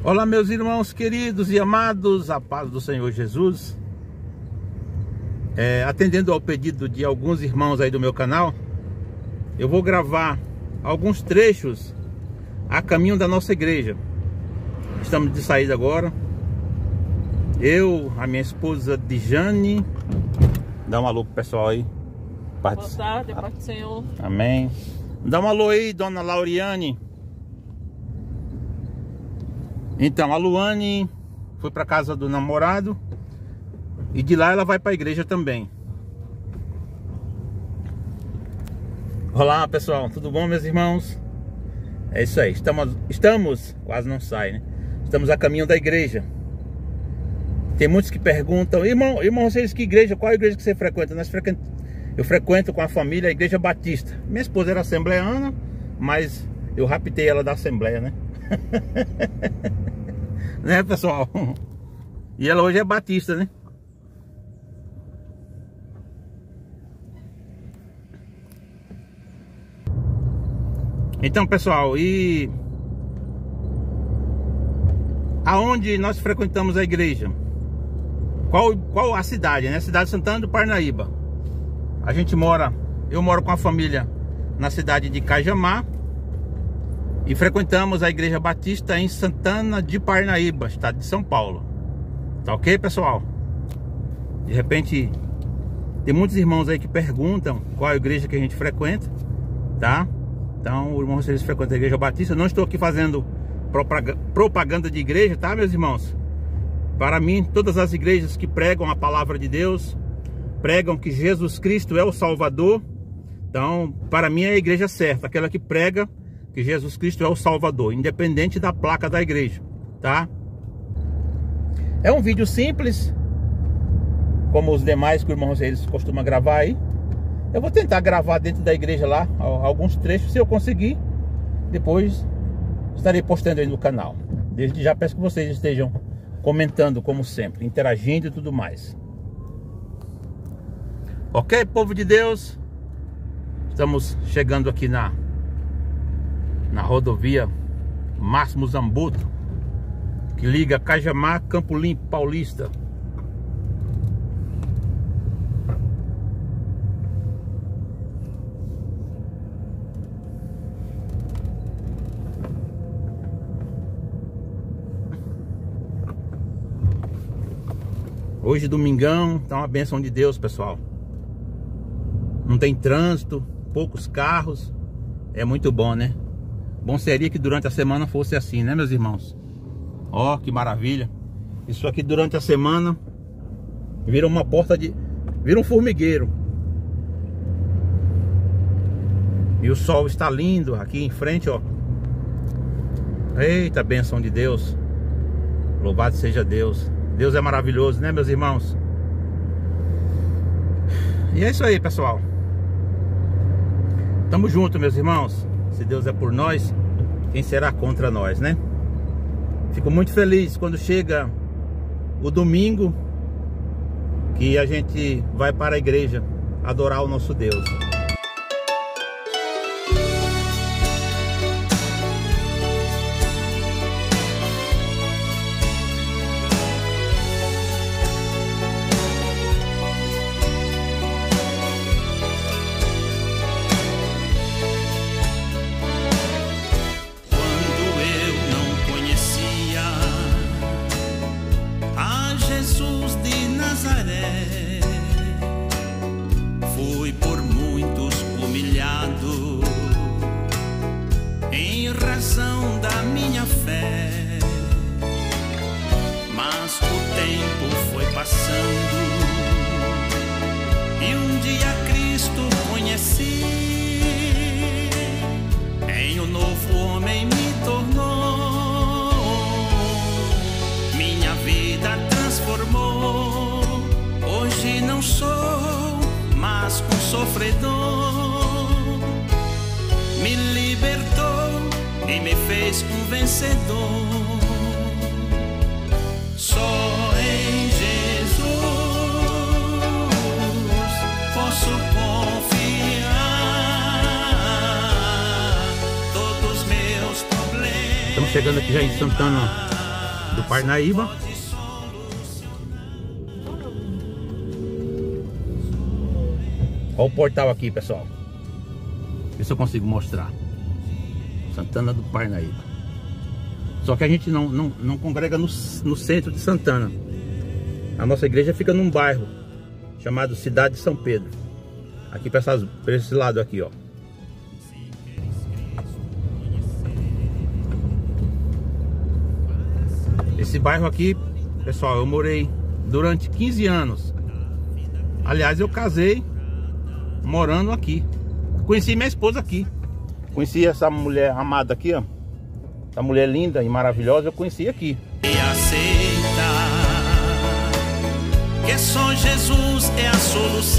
Olá, meus irmãos queridos e amados, a paz do Senhor Jesus. Atendendo ao pedido de alguns irmãos aí do meu canal, eu vou gravar alguns trechos a caminho da nossa igreja. Estamos de saída agora. Eu, a minha esposa Dijane. Dá um alô pro pessoal aí. Boa tarde, paz do Senhor. Amém. Dá um alô aí, dona Lauriane. Então, a Luane foi para casa do namorado e de lá ela vai para a igreja também. Olá, pessoal, tudo bom, meus irmãos? É isso aí, estamos quase não sai, né? Estamos a caminho da igreja. Tem muitos que perguntam: irmão, vocês que igreja? Qual a igreja que você frequenta? Eu frequento com a família a Igreja Batista. Minha esposa era assembleana, mas eu raptei ela da assembleia, né? Né, pessoal? E ela hoje é batista, né? Então, pessoal, e aonde nós frequentamos a igreja? Qual a cidade, né? Cidade de Santana do Parnaíba. Eu moro com a família na cidade de Cajamar. E frequentamos a Igreja Batista em Santana de Parnaíba, estado de São Paulo. Tá ok, pessoal? De repente, tem muitos irmãos aí que perguntam qual é a igreja que a gente frequenta, tá? Então, o irmão, vocês frequentam a Igreja Batista. Eu não estou aqui fazendo propaganda de igreja, tá, meus irmãos? Para mim, todas as igrejas que pregam a palavra de Deus, pregam que Jesus Cristo é o Salvador. Então, para mim é a igreja certa, aquela que prega que Jesus Cristo é o Salvador, independente da placa da igreja, tá? É um vídeo simples, como os demais que o irmão eles costumam gravar aí. Eu vou tentar gravar dentro da igreja lá, alguns trechos, se eu conseguir. Depois estarei postando aí no canal. Desde já peço que vocês estejam comentando, como sempre, interagindo e tudo mais. Ok, povo de Deus? Estamos chegando aqui na rodovia Máximo Zambuto, que liga Cajamar, Campo Limpo Paulista. Hoje domingão, tá uma bênção de Deus, pessoal. Não tem trânsito, poucos carros. É muito bom, né? Bom seria que durante a semana fosse assim, né, meus irmãos? Ó, que maravilha. Isso aqui durante a semana vira uma vira um formigueiro. E o sol está lindo aqui em frente, ó. Eita, bênção de Deus. Louvado seja Deus. Deus é maravilhoso, né, meus irmãos? E é isso aí, pessoal. Tamo junto, meus irmãos. Se Deus é por nós, quem será contra nós, né? Fico muito feliz quando chega o domingo, que a gente vai para a igreja adorar o nosso Deus. Fui por muitos humilhado em razão da minha fé, mas o tempo foi passando e um dia Cristo conheci, em um novo homem me tornou, minha vida transformou. Hoje não sou mais um sofredor, me libertou e me fez um vencedor. Só em Jesus posso confiar, todos meus problemas. Estamos chegando aqui já em Santana do Parnaíba. Olha o portal aqui, pessoal. Ver se eu consigo mostrar. Santana do Parnaíba. Só que a gente não congrega no centro de Santana. A nossa igreja fica num bairro chamado Cidade de São Pedro. Aqui para esse lado aqui, ó. Esse bairro aqui, pessoal, eu morei durante 15 anos. Aliás, eu casei morando aqui. Conheci minha esposa aqui. Conheci essa mulher amada aqui, ó. Essa mulher linda e maravilhosa, eu conheci aqui. E aceita que só Jesus é a solução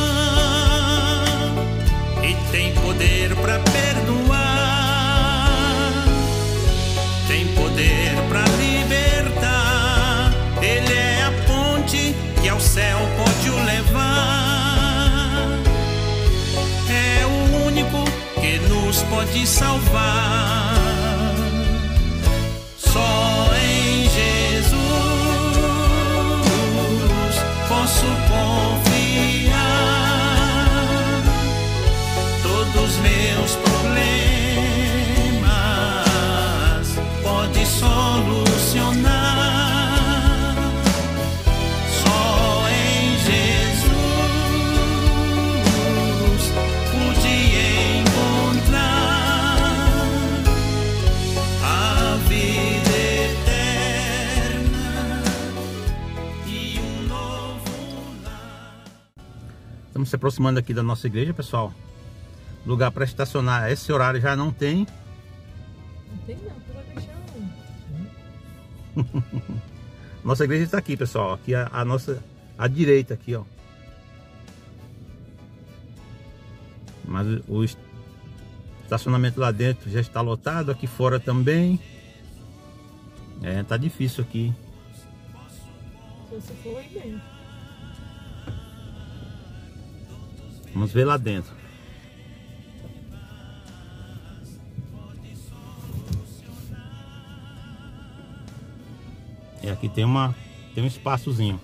e tem poder para perdoar, tem poder para libertar. Ele é a ponte que ao céu pode o levar. É o único que nos pode salvar. Só em Jesus posso confiar. Todos meus problemas pode solucionar. Só em Jesus pude encontrar a vida eterna e um novo lar. Estamos se aproximando aqui da nossa igreja, pessoal. Lugar para estacionar. Esse horário já não tem. Não tem não, tu vai deixar um. Nossa igreja está aqui, pessoal. Aqui a nossa, à direita aqui, ó. Mas o estacionamento lá dentro já está lotado, aqui fora também. Tá difícil aqui. Se você for aí dentro. Vamos ver lá dentro. E aqui tem um espaçozinho.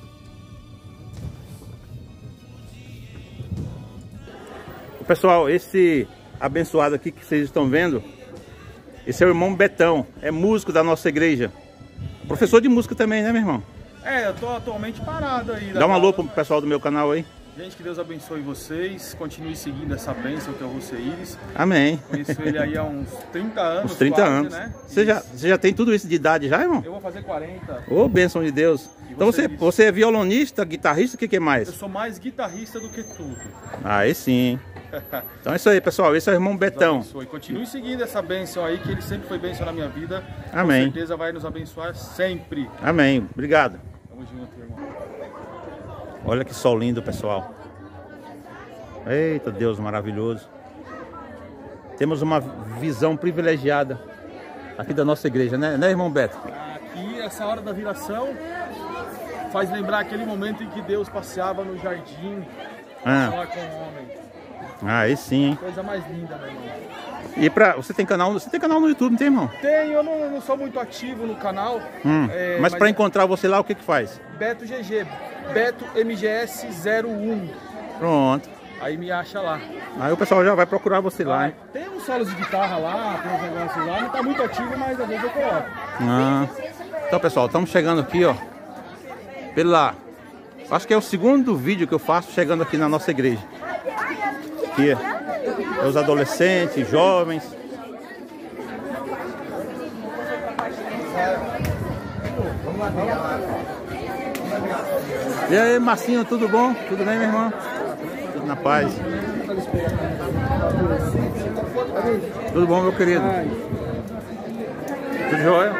Pessoal, esse abençoado aqui que vocês estão vendo, esse é o irmão Betão, é músico da nossa igreja. Professor de música também, né, meu irmão? Eu tô atualmente parado aí. Dá um alô pro pessoal do meu canal aí. Gente, que Deus abençoe vocês, continue seguindo essa bênção que é o Roceires. Amém. Conheço ele aí há uns 30 anos. Uns 30 quase, anos. Né? Você já tem tudo isso de idade já, irmão? Eu vou fazer 40. Ô, bênção de Deus. Então você é violonista, guitarrista, o que mais? Eu sou mais guitarrista do que tudo. Aí sim. Então é isso aí, pessoal. Esse é o irmão Betão. Continue seguindo essa bênção aí, que ele sempre foi bênção na minha vida. Amém. Com certeza vai nos abençoar sempre. Amém. Obrigado. Tamo junto, irmão. Olha que sol lindo, pessoal. Eita, Deus maravilhoso. Temos uma visão privilegiada aqui da nossa igreja, né, irmão Beto? Aqui, essa hora da viração, faz lembrar aquele momento em que Deus passeava no jardim, lá com o homem. Aí sim. Coisa mais linda, meu irmão. E você tem canal no YouTube, não tem, irmão? Tenho, eu não sou muito ativo no canal. Mas para encontrar você lá, o que faz? Beto GG, Beto MGS 01. Pronto. Aí me acha lá. Aí o pessoal já vai procurar você lá, hein? Tem uns solos de guitarra lá, tem uns negócios lá, não tá muito ativo, mas às vezes eu coloco. Então, pessoal, estamos chegando aqui, ó. Acho que é o segundo vídeo que eu faço chegando aqui na nossa igreja. Aqui é os adolescentes, jovens. E aí, Marcinho, tudo bom? Tudo bem, meu irmão? Tudo na paz. Tudo bom, meu querido? Tudo jóia?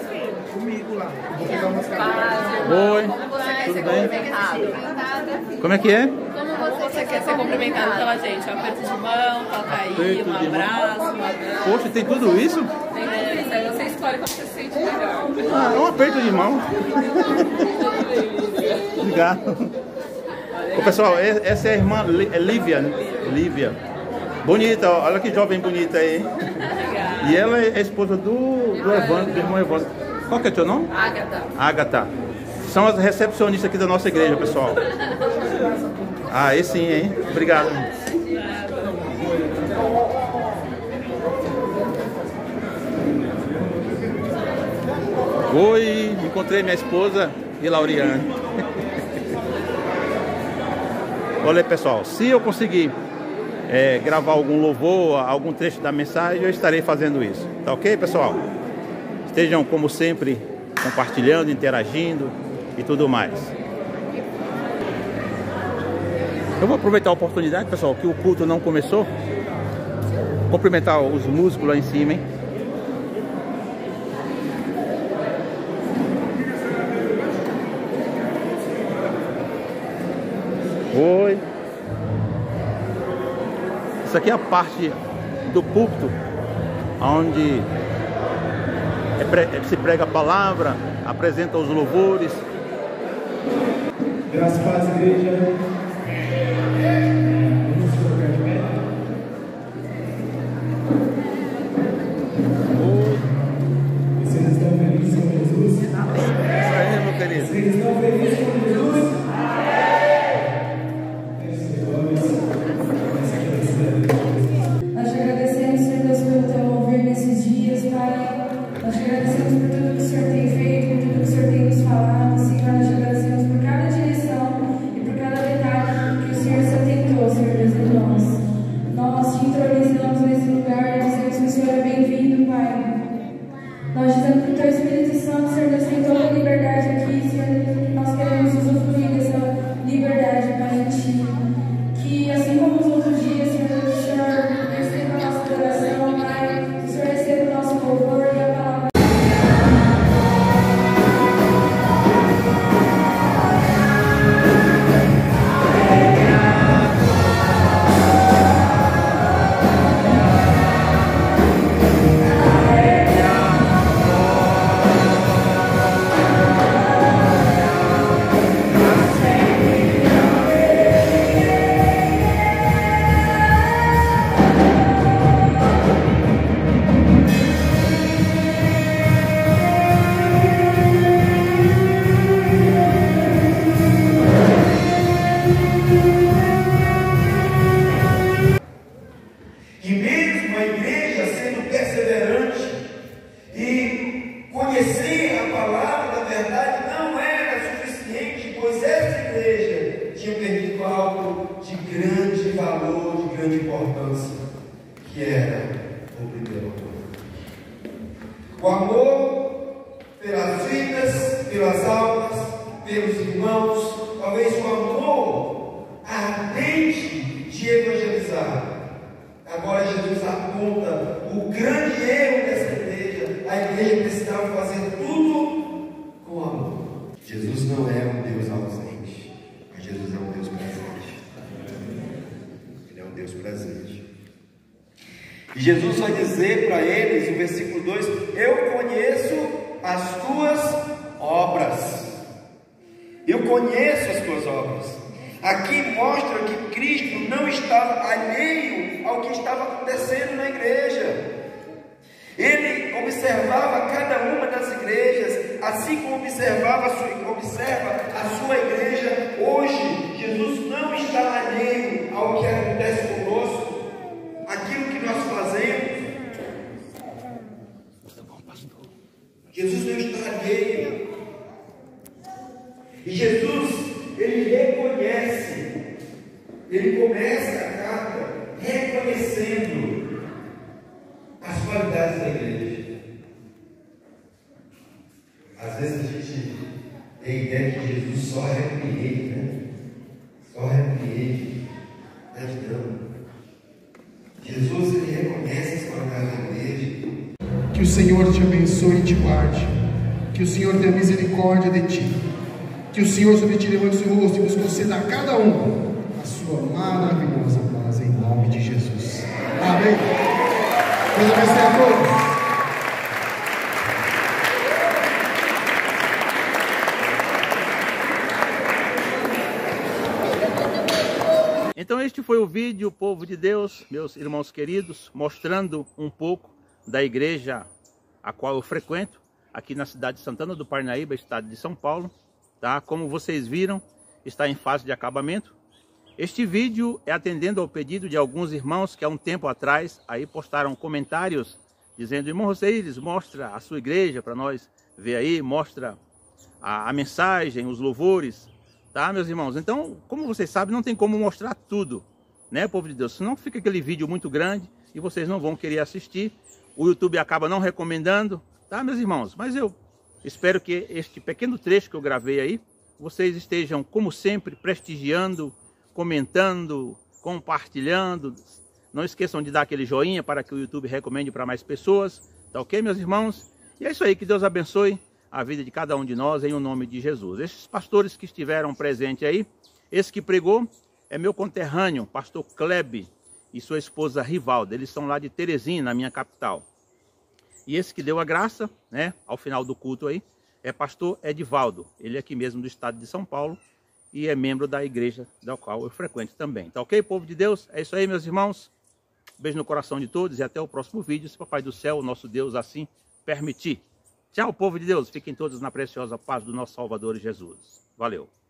Oi. Tudo bem? Como é que é? Como você quer ser cumprimentado pela gente? Um aperto de mão, toca aí, um abraço. Poxa, tem tudo isso? Tem isso, aí você escolhe como você se sente melhor. É um aperto de mão. Obrigado. Ô, pessoal, essa é a irmã Lívia. Bonita, olha que jovem bonita aí. E ela é a esposa do Evandro, do irmão Evandro. Qual que é o teu nome? Agatha. Agatha. São as recepcionistas aqui da nossa igreja, pessoal. Ah, aí sim, hein? Obrigado. Oi, encontrei minha esposa e Lauriane. Olha aí, pessoal, se eu conseguir gravar algum louvor, algum trecho da mensagem, eu estarei fazendo isso. Tá ok, pessoal? Estejam, como sempre, compartilhando, interagindo e tudo mais. Eu vou aproveitar a oportunidade, pessoal, que o culto não começou. Cumprimentar os músicos lá em cima, hein? Oi. Isso aqui é a parte do púlpito onde se prega a palavra, apresenta os louvores. Graças a Deus, igreja. Vamos colocar de pé. Vocês estão felizes com Jesus? Isso aí, meu querido. Vocês estão felizes com Jesus? Nós te agradecemos, Senhor Deus, pelo teu mover nesses dias, Pai. Nós te agradecemos por tudo que o Senhor tem feito, por tudo que o Senhor tem nos falado, Senhor. Nós te agradecemos por cada direção e por cada detalhe que o Senhor se atentou, Senhor Deus, em nós. Nós te entronizamos nesse lugar e dizemos que o Senhor é bem-vindo, Pai. Nós dizemos que o teu Espírito Santo, Senhor Deus, tem toda a liberdade aqui, Senhor Deus, que nós queremos usufruir dessa liberdade, Pai, em ti. Que assim como os outros dias, Senhor Deus, o Senhor receba a nossa adoração, Pai, que o Senhor receba o nosso louvor e a palavra. Que mesmo a igreja sendo perseverante e conhecer a palavra da verdade não era suficiente, pois essa igreja tinha perdido algo de grande valor, de grande importância, que era o primeiro amor. O amor pelas vidas, pelas almas, pelos irmãos, talvez o amor ardente de evangelizar. Agora Jesus aponta o grande erro dessa igreja. A igreja precisava fazer tudo com amor. Jesus não é um Deus ausente, mas Jesus é um Deus presente. Ele é um Deus presente. E Jesus vai dizer para eles, no versículo 2: eu conheço as tuas obras. Eu conheço as tuas obras. Aqui mostra que Cristo não estava alheio ao que estava acontecendo na igreja. Ele observava cada uma das igrejas, assim como observa a sua igreja hoje. Jesus não está alheio ao que acontece conosco, aquilo que nós fazemos. Jesus não está alheio. E Jesus, ele reconhece, ele começa a carta reconhecendo as qualidades da igreja. Às vezes a gente tem a ideia que Jesus só repreende, né? Só repreende, mas não. Jesus, ele reconhece as qualidades da igreja. Que o Senhor te abençoe e te guarde. Que o Senhor tenha misericórdia de ti. Que o Senhor sobre ti levante o seu rosto e nos conceda a cada um a sua maravilhosa paz, em nome de Jesus. Amém. Deus abençoe a todos. Então este foi o vídeo, povo de Deus, meus irmãos queridos, mostrando um pouco da igreja a qual eu frequento, aqui na cidade de Santana do Parnaíba, estado de São Paulo, tá? Como vocês viram, está em fase de acabamento. Este vídeo é atendendo ao pedido de alguns irmãos que há um tempo atrás aí postaram comentários dizendo: irmão Roseides, mostra a sua igreja para nós ver aí, mostra a mensagem, os louvores, tá, meus irmãos? Então, como vocês sabem, não tem como mostrar tudo, né, povo de Deus? Senão fica aquele vídeo muito grande e vocês não vão querer assistir. O YouTube acaba não recomendando, tá, meus irmãos? Mas eu espero que este pequeno trecho que eu gravei aí, vocês estejam, como sempre, prestigiando, comentando, compartilhando. Não esqueçam de dar aquele joinha para que o YouTube recomende para mais pessoas, tá ok, meus irmãos? E é isso aí, que Deus abençoe a vida de cada um de nós, em o nome de Jesus. Esses pastores que estiveram presentes aí, esse que pregou é meu conterrâneo, pastor Klebe, e sua esposa Rivalda. Eles são lá de Teresina, na minha capital. E esse que deu a graça, né, ao final do culto aí, é pastor Edivaldo. Ele é aqui mesmo do estado de São Paulo e é membro da igreja da qual eu frequento também. Tá ok, povo de Deus? É isso aí, meus irmãos. Beijo no coração de todos e até o próximo vídeo, se o Papai do Céu, nosso Deus, assim permitir. Tchau, povo de Deus. Fiquem todos na preciosa paz do nosso Salvador Jesus. Valeu.